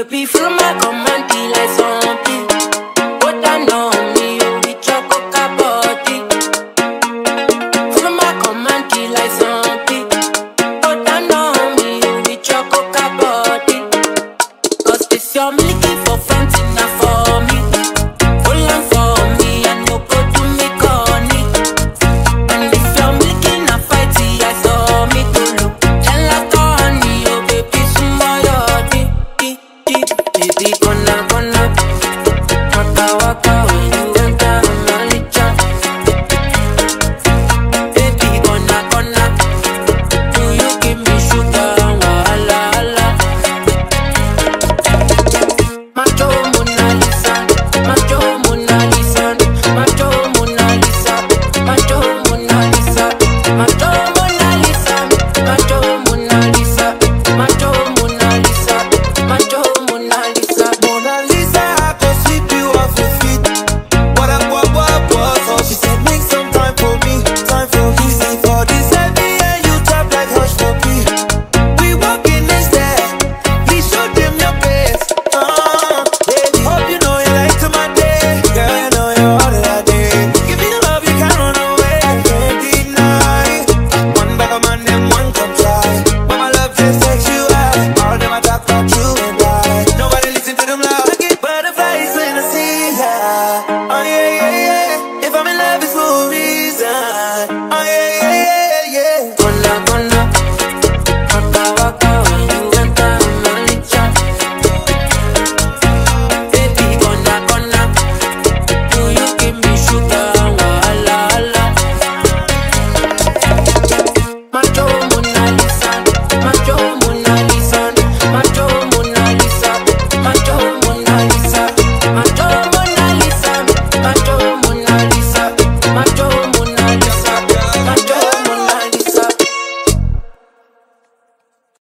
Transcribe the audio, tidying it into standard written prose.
baby, follow my command, be like zombie. Put down on me, you be choco body. Follow my command, be like zombie. Put down on me, you be choco body. Cause this your milky for front enough for me. Hold on for me, and no go to me corny. And if you're milking a fight, I saw me to look. Tell her honey, oh baby, smile your baby, gonna